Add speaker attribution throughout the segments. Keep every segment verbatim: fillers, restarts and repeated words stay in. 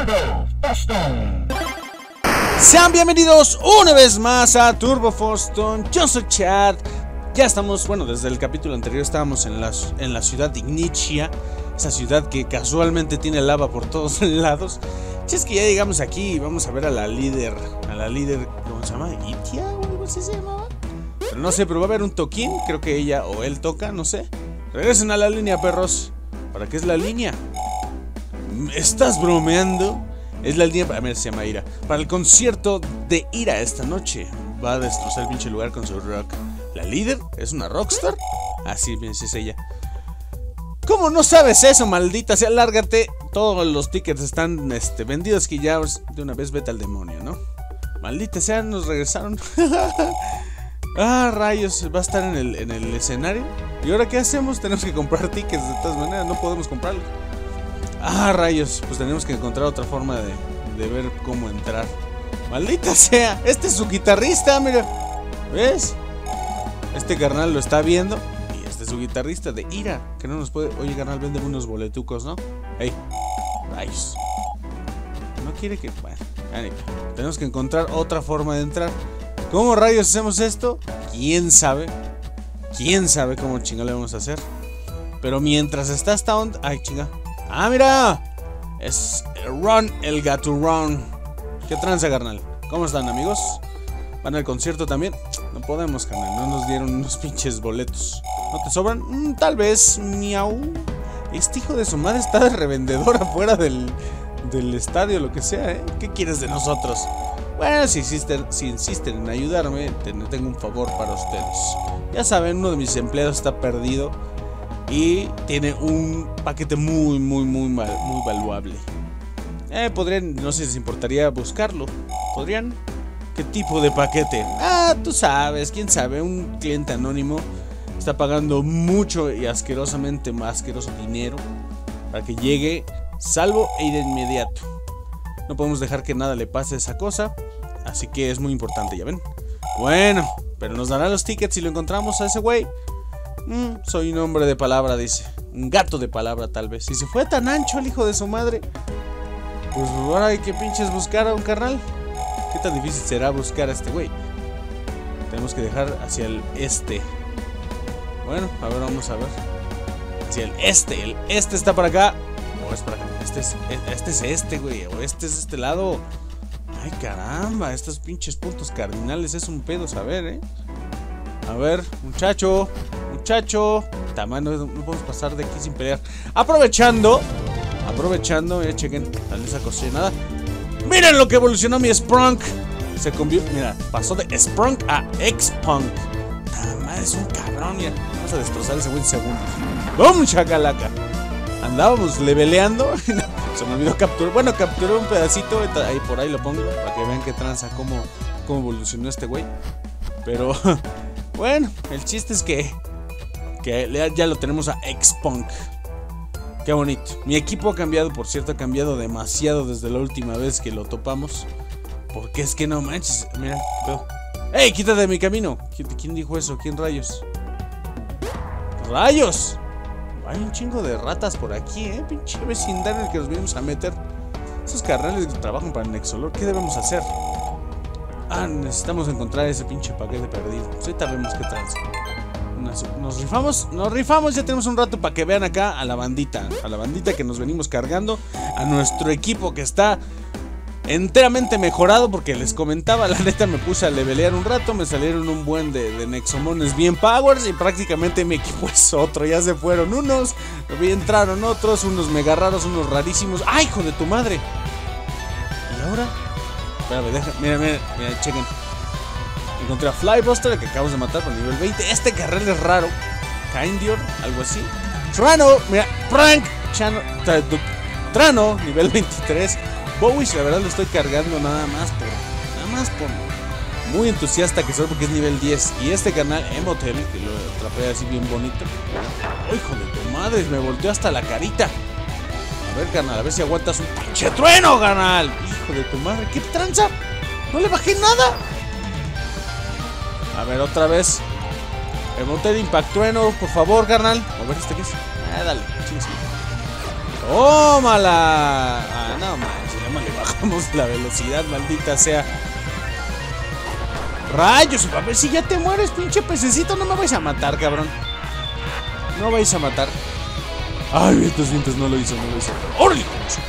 Speaker 1: Sean bienvenidos una vez más a Turbo Foston. Yo soy Chad. Ya estamos, bueno, desde el capítulo anterior estábamos en la, en la ciudad de Ignitia, esa ciudad que casualmente tiene lava por todos lados. Si es que ya llegamos aquí y vamos a ver a la líder, a la líder, ¿cómo se llama? ¿Itia o algo así se llamaba? Pero no sé, pero va a haber un toquín, creo que ella o él toca, no sé. Regresen a la línea, perros. ¿Para qué es la línea? ¿Estás bromeando? Es la línea, a ver, se llama Ira. Para el concierto de Ira esta noche. Va a destrozar el pinche lugar con su rock. ¿La líder? ¿Es una rockstar? Así es ella. ¿Cómo no sabes eso, maldita sea? Lárgate. Todos los tickets están este, vendidos, que ya de una vez vete al demonio, ¿no? Maldita sea, nos regresaron. Ah, rayos, va a estar en el, en el escenario. ¿Y ahora qué hacemos? Tenemos que comprar tickets de todas maneras, no podemos comprarlos. Ah, rayos, pues tenemos que encontrar otra forma de, de ver cómo entrar. Maldita sea, este es su guitarrista, mira. ¿Ves? Este carnal lo está viendo. Y este es su guitarrista de Ira, que no nos puede... Oye, carnal, vende unos boletucos, ¿no? Ey, rayos. No quiere que... Bueno, tenemos que encontrar otra forma de entrar. ¿Cómo rayos hacemos esto? ¿Quién sabe? ¿Quién sabe cómo chingado le vamos a hacer? Pero mientras está esta onda... Ay, chinga. ¡Ah, mira! Es Ron, el gato Ron. ¿Qué tranza, carnal? ¿Cómo están, amigos? ¿Van al concierto también? No podemos, carnal. No nos dieron unos pinches boletos. ¿No te sobran? Mm, tal vez. Miau. Este hijo de su madre está de revendedor afuera del, del estadio, lo que sea, ¿eh? ¿Qué quieres de nosotros? Bueno, si insisten, si insisten en ayudarme, tengo un favor para ustedes. Ya saben, uno de mis empleados está perdido y tiene un paquete muy, muy, muy, mal, muy valuable. Eh, podrían, no sé si les importaría buscarlo. ¿Podrían? ¿Qué tipo de paquete? Ah, tú sabes, quién sabe, un cliente anónimo está pagando mucho y asquerosamente más asqueroso dinero para que llegue salvo e de inmediato. No podemos dejar que nada le pase a esa cosa, así que es muy importante, ¿ya ven? Bueno, pero nos dará los tickets si lo encontramos a ese güey. Mm, soy un hombre de palabra, dice. Un gato de palabra, tal vez. Si se fue tan ancho el hijo de su madre, pues ahora hay que pinches buscar a un carnal. ¿Qué tan difícil será buscar a este güey? Tenemos que dejar hacia el este. Bueno, a ver, vamos a ver. Hacia el este. El este está para acá. O es para acá. Este es este, es este, güey. O este es este lado. Ay, caramba. Estos pinches puntos cardinales es un pedo saber, ¿eh? A ver, muchacho. Muchacho. Tamaño, no, no podemos pasar de aquí sin pelear. Aprovechando. Aprovechando. Mira, chequen. Dale esa cocinada. Miren lo que evolucionó mi Sprunk. Se convirtió. Mira, pasó de Sprunk a X-Punk. Madre, es un cabrón. Mira, vamos a destrozar ese güey en segundos. ¡Bum, chacalaca! Andábamos leveleando. Se me olvidó capturar. Bueno, capturé un pedacito. Ahí por ahí lo pongo. Para que vean qué tranza. Cómo, cómo evolucionó este güey. Pero bueno, el chiste es que Que ya lo tenemos a X-Punk. Qué bonito. Mi equipo ha cambiado, por cierto. Ha cambiado demasiado desde la última vez que lo topamos. Porque es que no manches. Mira, pero... ¡Ey, quítate de mi camino! ¿Quién dijo eso? ¿Quién rayos? ¡Rayos! Hay un chingo de ratas por aquí, ¿eh? Pinche vecindario en el que nos venimos a meter. Esos carnales que trabajan para Nexolor, ¿qué debemos hacer? Ah, necesitamos encontrar ese pinche paquete perdido. Pues ahorita vemos qué tranza. Nos, nos rifamos, nos rifamos, ya tenemos un rato para que vean acá a la bandita. A la bandita que nos venimos cargando. A nuestro equipo que está enteramente mejorado, porque les comentaba, la neta me puse a levelear un rato, me salieron un buen de, de Nexomones bien powers y prácticamente mi equipo es otro. Ya se fueron unos, entraron otros, unos mega raros, unos rarísimos. ¡Ay, hijo de tu madre! ¿Y ahora? Espérame, deja, mira, mira, mira, chequen. Encontré a Flybuster, el que acabamos de matar por nivel veinte. Este carril es raro. Kindior, algo así. Trano, mira, Prank, Chano, tra, Trano, nivel veintitrés. Bowish, la verdad lo estoy cargando nada más por, nada más por muy entusiasta que soy, porque es nivel diez. Y este canal, Emotel, que lo atrapé así bien bonito. ¡Oh, hijo de tu madre! Me volteó hasta la carita. A ver, canal, a ver si aguantas un pinche trueno, canal. Hijo de tu madre, ¿qué tranza? No le bajé nada. A ver, otra vez. Emotel, Impact Trueno, por favor, carnal. A ver, ¿este qué es? Ah, dale, chingos. ¡Tómala! Ah, no manches, le bajamos la velocidad, maldita sea. Rayos, a ver si ya te mueres, pinche pececito. No me vais a matar, cabrón. No vais a matar. Ay, vientos, vientos, no lo hizo, no lo hizo. ¡Órale!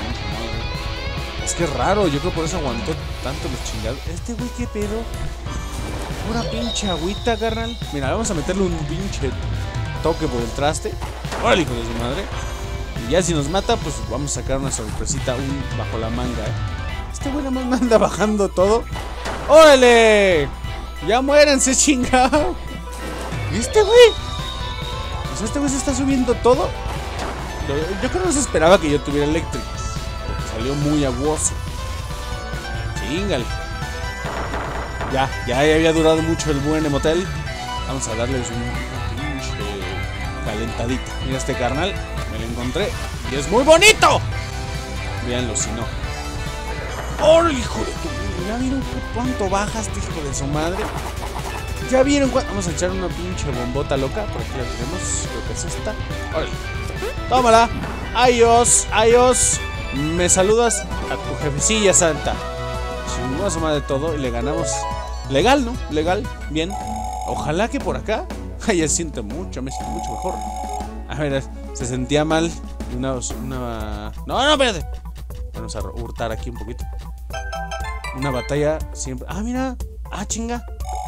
Speaker 1: Es que es raro, yo creo por eso aguantó tanto los chingados. Este güey, ¿qué pedo? Pura pinche agüita, carnal. Mira, vamos a meterle un pinche toque por el traste. ¡Órale, hijo de su madre! Y ya si nos mata, pues vamos a sacar una sorpresita un bajo la manga, ¿eh? Este güey nada más me anda bajando todo. ¡Órale! ¡Ya muéranse, chingado! ¿Y este güey? Pues este güey se está subiendo todo. Yo creo que no se esperaba que yo tuviera eléctricos, porque salió muy aguoso. Chingale. Ya, ya, ya había durado mucho el buen emotel. Vamos a darles un pinche calentadita. Mira este carnal, me lo encontré y es muy bonito. Véanlo si no. ¡Oh, hijo de tu! ¿Ya vieron cuánto bajas, hijo de su madre? ¿Ya vieron cuánto? Vamos a echar una pinche bombota loca. Por aquí la tenemos, creo que es esta. ¡Órale! ¡Tómala! ¡Adiós! ¡Adiós! Me saludas a tu jefecilla santa. Chingó a su madre todo y le ganamos. Legal, ¿no? Legal, bien. Ojalá que por acá. Ay, ya siente mucho, me siento mucho mejor. A ver, se sentía mal. Una, una... No, no, espérate. Vamos a hurtar aquí un poquito. Una batalla siempre. Ah, mira. Ah, chinga.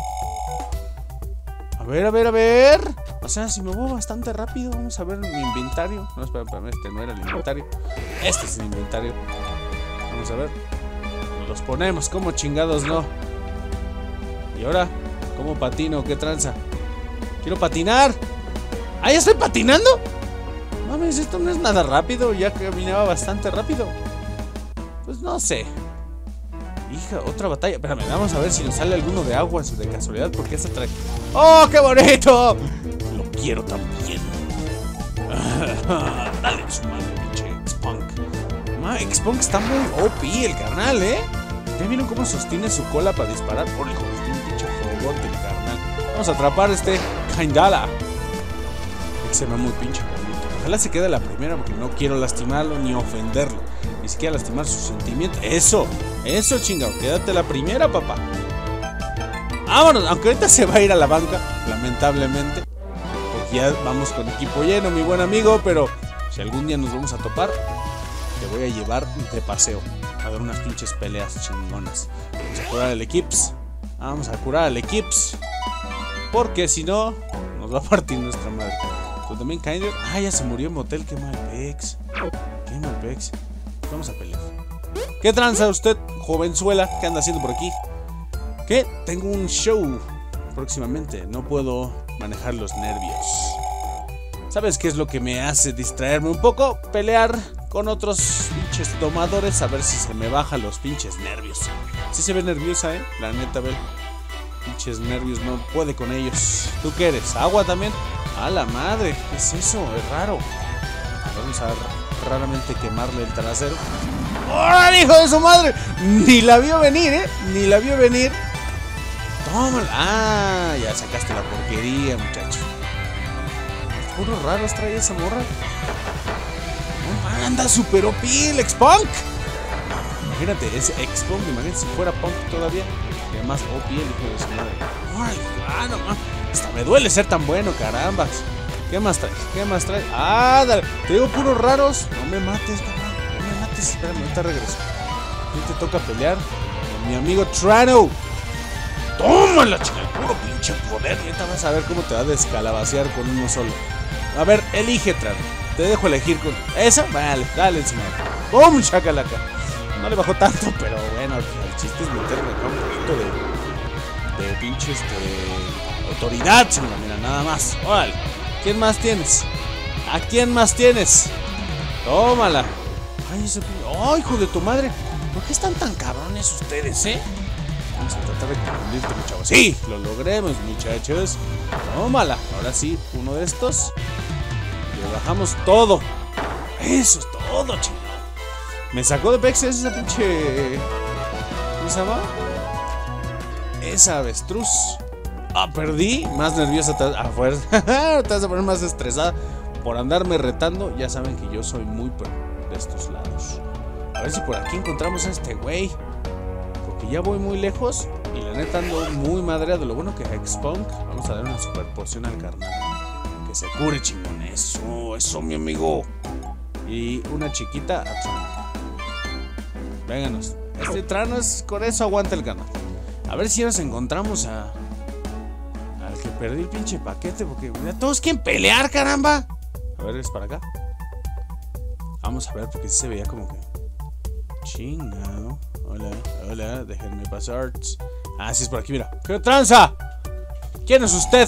Speaker 1: A ver, a ver, a ver. O sea, si me muevo bastante rápido. Vamos a ver mi inventario. No, espera, espera, este no era el inventario. Este es el inventario. Vamos a ver. Los ponemos, como chingados no. Y ahora, ¿cómo patino? ¿Qué tranza? ¡Quiero patinar! ¡Ah, ya estoy patinando! Mames, esto no es nada rápido. Ya caminaba bastante rápido. Pues no sé. Hija, otra batalla. Espérame, vamos a ver si nos sale alguno de aguas de casualidad. Porque esta trae. ¡Oh, qué bonito! Lo quiero también. Dale su madre, pinche X-Punk. Ma, X-Punk está muy O P el carnal, ¿eh? ¿Ya vieron cómo sostiene su cola para disparar? Por hijo, tiene un pinche robote el carnal. Vamos a atrapar a este Kaindala. Se ve muy pinche bonito. Ojalá se quede la primera porque no quiero lastimarlo ni ofenderlo. Ni siquiera lastimar sus sentimientos. Eso, eso chingado. Quédate la primera, papá. Vámonos, aunque ahorita se va a ir a la banca, lamentablemente. Porque ya vamos con equipo lleno, mi buen amigo. Pero si algún día nos vamos a topar, te voy a llevar de paseo a dar unas pinches peleas chingonas. Vamos a curar al Equips. Vamos a curar al Equips. Porque si no, nos va a partir nuestra madre. Tú también, Kinder. Ah, ya se murió en motel. Qué mal pex. Qué mal pex. Vamos a pelear. ¿Qué tranza usted, jovenzuela? ¿Qué anda haciendo por aquí? ¿Qué? Tengo un show próximamente. No puedo manejar los nervios. ¿Sabes qué es lo que me hace distraerme un poco? Pelear con otros pinches domadores. A ver si se me bajan los pinches nervios. Sí se ve nerviosa, ¿eh? La neta, Bel. Pinches nervios, no puede con ellos. ¿Tú qué eres? ¿Agua también? ¡A la madre! ¿Qué es eso? Es raro. Vamos a raramente quemarle el trasero. ¡Órale, hijo de su madre! Ni la vio venir, ¿eh? Ni la vio venir. Tómala. Ah, ya sacaste la porquería, muchacho. Puros raros trae esa morra. No, anda super O P el X-Punk. Imagínate, ese X-Punk, imagínate si fuera Punk todavía. Y además O P el hijo de su madre. Ay, ah, no más. Hasta me duele ser tan bueno, carambas. ¿Qué más traes? ¿Qué más traes? Ah, dale. Te digo puros raros. No me mates, cabrón. No me mates. Espérame, ahorita regreso. Aquí te toca pelear con mi amigo Trano. Tómala, chica. El puro pinche poder. Y ahorita vas a ver cómo te va a descalabacear con uno solo. A ver, elige, Trano. Te dejo elegir con esa. Vale, dale encima. ¡Bum, chacalaca! No le bajó tanto, pero bueno, el chiste es meterle acá un poquito de, de pinche este, autoridad, señora. Mira, nada más. Órale. ¿Quién más tienes? ¿A quién más tienes? Tómala. Ay, ese... ¡Oh, hijo de tu madre! ¿Por qué están tan cabrones ustedes, eh? Vamos a tratar de confundirte, muchachos. ¡Sí! Lo logremos, muchachos. Tómala. Ahora sí, uno de estos. Le bajamos todo. Eso es todo, chingado. Me sacó de pex esa pinche... ¿Cómo se llama? Esa avestruz. Ah, perdí. Más nerviosa a fuerza. Te vas a poner más estresada por andarme retando. Ya saben que yo soy muy pro de estos lados. A ver si por aquí encontramos a este güey. Porque ya voy muy lejos. Y la neta ando muy madreado. Lo bueno que Hexpunk. Vamos a dar una super poción al carnal. Que se cure, chingón. Eso, eso, mi amigo. Y una chiquita a Trano. Vénganos. Este Trano es con eso aguanta el canal. A ver si nos encontramos a... al que perdí el pinche paquete. Porque mira, todos quieren pelear, caramba. A ver, es para acá. Vamos a ver, porque sí se veía como que... chingado. Hola, hola, déjenme pasar. Ah, sí es por aquí, mira. ¡Qué tranza! ¿Quién es usted?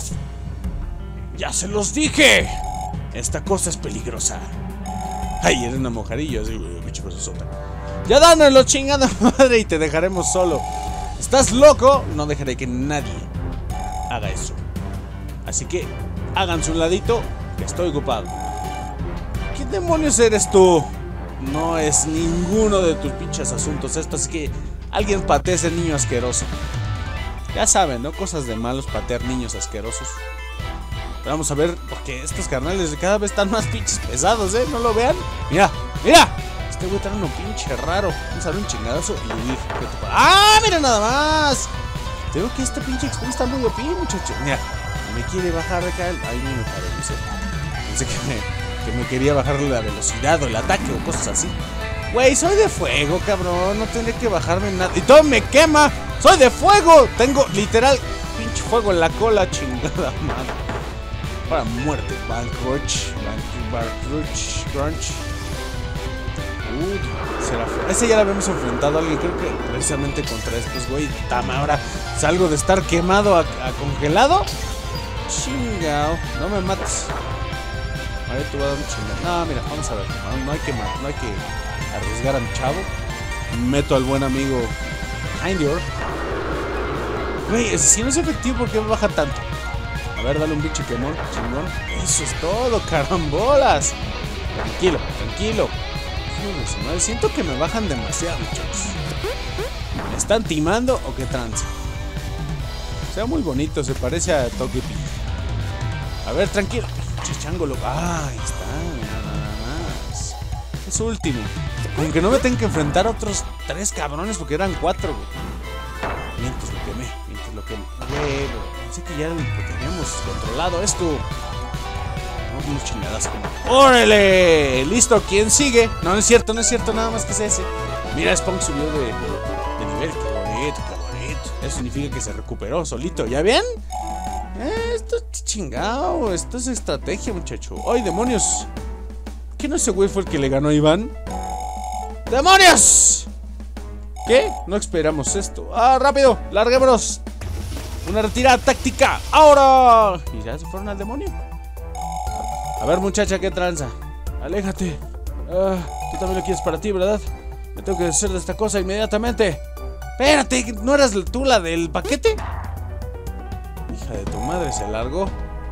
Speaker 1: ¡Ya se los dije! Esta cosa es peligrosa. Ay, eres una mojarilla, así, bicho sota. Ya dánoslo, chingada madre, y te dejaremos solo. ¿Estás loco? No dejaré que nadie haga eso. Así que háganse un ladito, que estoy ocupado. ¿Qué demonios eres tú? No es ninguno de tus pinches asuntos esto, así que alguien patee a ese niño asqueroso. Ya saben, ¿no? Cosas de malos patear niños asquerosos. Pero vamos a ver, porque estos carnales cada vez están más pinches pesados, ¿eh? ¿No lo vean? Mira, mira. Este güey está uno pinche raro. Vamos a dar un chingadazo y huir. ¡Ah, mira nada más! Creo que este pinche Expo está muy O P, muchacho. Mira, me quiere bajar acá el... Ay, no me parece. Pensé que me, que me quería bajarle la velocidad o el ataque o cosas así. Güey, soy de fuego, cabrón. No tendré que bajarme nada. Y todo me quema. ¡Soy de fuego! Tengo literal pinche fuego en la cola, chingada madre. Para muerte. Bancruch. Bancruch. Crunch. Uy, será ese ya lo habíamos enfrentado a alguien, creo que precisamente contra estos, güey. Tama, ahora salgo de estar quemado a, a congelado. Chingao, no me mates. A ver, tú vas a dar un chingado. No, mira, vamos a ver. No, no hay que no hay que arriesgar a mi chavo. Meto al buen amigo Hindior. Güey, ese sí no es efectivo, ¿por qué me baja tanto? A ver, dale un bicho quemón, chingón. Eso es todo, carambolas. Tranquilo, tranquilo. Siento que me bajan demasiado, muchachos. ¿Me están timando o qué trance? Sea muy bonito, se parece a Togepi. A ver, tranquilo. Chichángolo. Ah, ahí está, nada más. Es último. Aunque no me tengo que enfrentar a otros tres cabrones porque eran cuatro, güey. Mientras lo quemé, mientras lo quemé. Güey, pensé que ya lo teníamos controlado esto. Unos chingadas como... ¡Órale! ¡Listo! ¿Quién sigue? No, no es cierto, no es cierto, nada más que es ese. Mira, Spunk subió de, de nivel. ¡Qué bonito, qué bonito! Eso significa que se recuperó solito, ¿ya ven? Eh, esto es chingado, esto es estrategia, muchacho. ¡Ay, demonios! ¿Qué no ese güey fue el que le ganó a Iván? ¡Demonios! ¿Qué? No esperamos esto. ¡Ah, rápido! ¡Larguémonos! ¡Una retirada táctica! ¡Ahora! Y ya se fueron al demonio. A ver, muchacha, ¿qué tranza? Aléjate. Ah, tú también lo quieres para ti, ¿verdad? Me tengo que deshacer de esta cosa inmediatamente. Espérate, ¿no eras tú la del paquete? Hija de tu madre, se largó.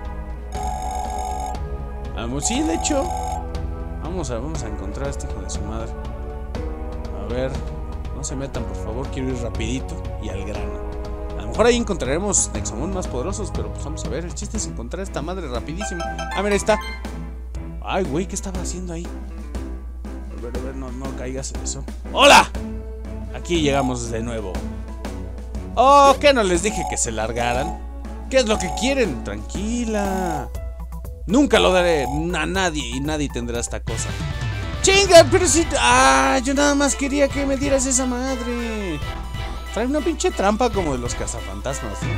Speaker 1: Vamos, sí, de hecho. Vamos a, vamos a encontrar a este hijo de su madre. A ver, no se metan, por favor. Quiero ir rapidito y al grano. A lo mejor ahí encontraremos Nexomon más poderosos, pero pues vamos a ver. El chiste es encontrar a esta madre rapidísimo. Ah, mira, ahí está. Ay, güey, ¿qué estaba haciendo ahí? A ver, a ver, no, no caigas en eso. ¡Hola! Aquí llegamos de nuevo. Oh, ¿qué no les dije que se largaran? ¿Qué es lo que quieren? Tranquila. Nunca lo daré a nadie y nadie tendrá esta cosa. ¡Chinga! Pero si... ¡Ah! Yo nada más quería que me dieras esa madre. Trae una pinche trampa como de los cazafantasmas, ¿no?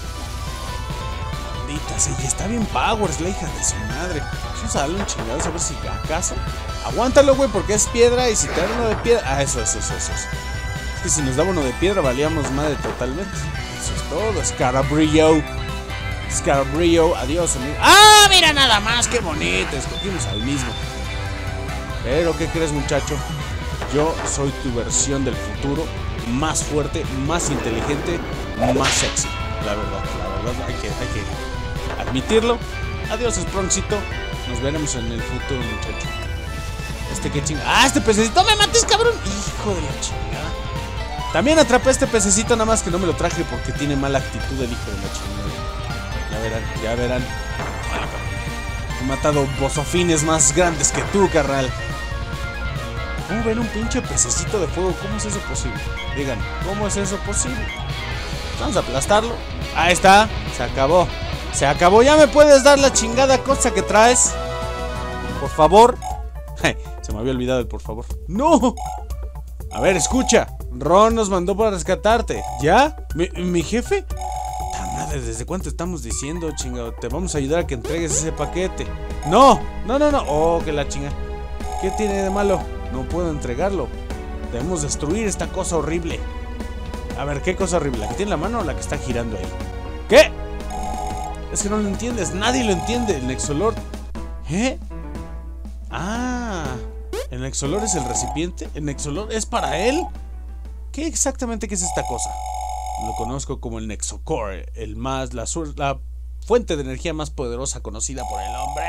Speaker 1: Maldita sea, y está bien Powers, la hija de su madre. Vamos a darle un chingado a ver si acaso. Aguántalo, güey, porque es piedra. Y si te da uno de piedra... Ah, eso, eso, eso, eso. Es que si nos daba uno de piedra valíamos madre totalmente. Eso es todo, Scarabrillo. Scarabrillo, adiós, amigo. ¡Ah, mira nada más! ¡Qué bonito! Escogimos al mismo. Pero, ¿qué crees, muchacho? Yo soy tu versión del futuro. Más fuerte, más inteligente, más sexy. La verdad, la verdad, hay que, hay que admitirlo. Adiós, Sproncito. Nos veremos en el futuro, muchacho. Este que chinga. ¡Ah, este pececito! ¡Me mates, cabrón! ¡Hijo de la chingada! También atrapé a este pececito, nada más que no me lo traje porque tiene mala actitud el hijo de la chingada. Ya verán, ya verán. He matado bosofines más grandes que tú, carnal. ¿Cómo ven un pinche pececito de fuego? ¿Cómo es eso posible? Digan, ¿cómo es eso posible? Vamos a aplastarlo. Ahí está, se acabó. Se acabó, ¿ya me puedes dar la chingada cosa que traes? Por favor. Se me había olvidado el por favor. ¡No! A ver, escucha. Ron nos mandó para rescatarte. ¿Ya? ¿Mi, mi jefe? ¡Puta madre! ¿Desde cuánto estamos diciendo, chingado? Te vamos a ayudar a que entregues ese paquete. ¡No! ¡No, no, no! ¡Oh, que la chinga! ¿Qué tiene de malo? No puedo entregarlo. Debemos destruir esta cosa horrible. A ver, ¿qué cosa horrible? ¿La que tiene en la mano o la que está girando ahí? ¿Qué? Es que no lo entiendes. Nadie lo entiende. El Nexolord. ¿Eh? Ah, ¿el Nexolord es el recipiente? ¿El Nexolord es para él? ¿Qué exactamente qué es esta cosa? Lo conozco como el Nexocore, el más, la, la fuente de energía más poderosa conocida por el hombre.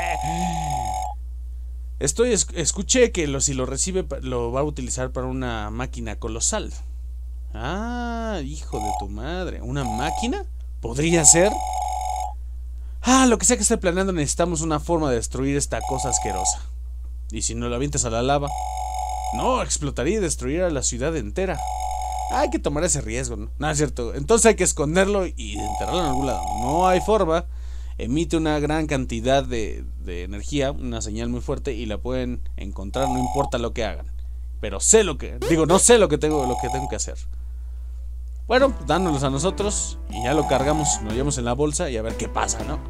Speaker 1: Estoy, escuché que lo, si lo recibe lo va a utilizar para una máquina colosal. Ah, hijo de tu madre. ¿Una máquina? ¿Podría ser? Ah, lo que sea que esté planeando, necesitamos una forma de destruir esta cosa asquerosa. ¿Y si no la avientas a la lava? No, explotaría y destruiría la ciudad entera. Hay que tomar ese riesgo, ¿no? No, es cierto. Entonces hay que esconderlo y enterrarlo en algún lado. No hay forma. Emite una gran cantidad de, de energía, una señal muy fuerte, y la pueden encontrar, no importa lo que hagan. Pero sé lo que... Digo, no sé lo que tengo, lo que tengo que hacer. Bueno, pues dánoslos a nosotros y ya lo cargamos, lo llevamos en la bolsa y a ver qué pasa, ¿no?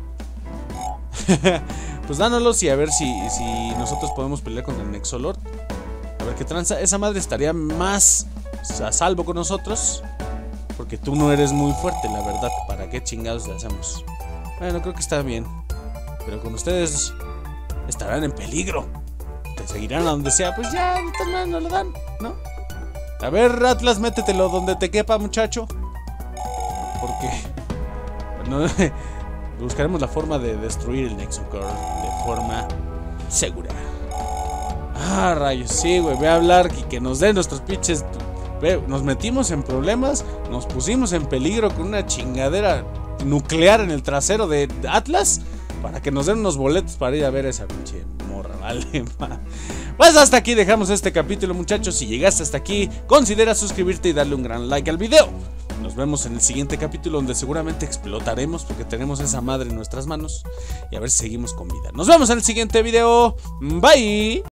Speaker 1: Pues dánoslos y a ver si, si nosotros podemos pelear contra el Nexolord. A ver qué tranza. Esa madre estaría más a salvo con nosotros, porque tú no eres muy fuerte, la verdad. ¿Para qué chingados le hacemos? Bueno, creo que está bien, pero con ustedes estarán en peligro. Te seguirán a donde sea. Pues ya, de todas maneras no lo dan, ¿no? A ver, Atlas, métetelo donde te quepa, muchacho. Porque no, buscaremos la forma de destruir el Nexocore de forma segura. Ah, rayos, sí, güey. Voy a hablar y que nos den nuestros pinches. Ve, nos metimos en problemas, nos pusimos en peligro con una chingadera nuclear en el trasero de Atlas para que nos den unos boletos para ir a ver a esa pinche morra, ¿vale? Pues hasta aquí dejamos este capítulo, muchachos. Si llegaste hasta aquí, considera suscribirte y darle un gran like al video. Nos vemos en el siguiente capítulo, donde seguramente explotaremos porque tenemos esa madre en nuestras manos. Y a ver si seguimos con vida. Nos vemos en el siguiente video. Bye.